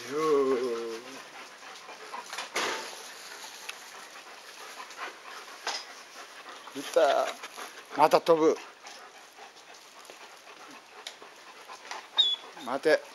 いったまた飛ぶ。待て。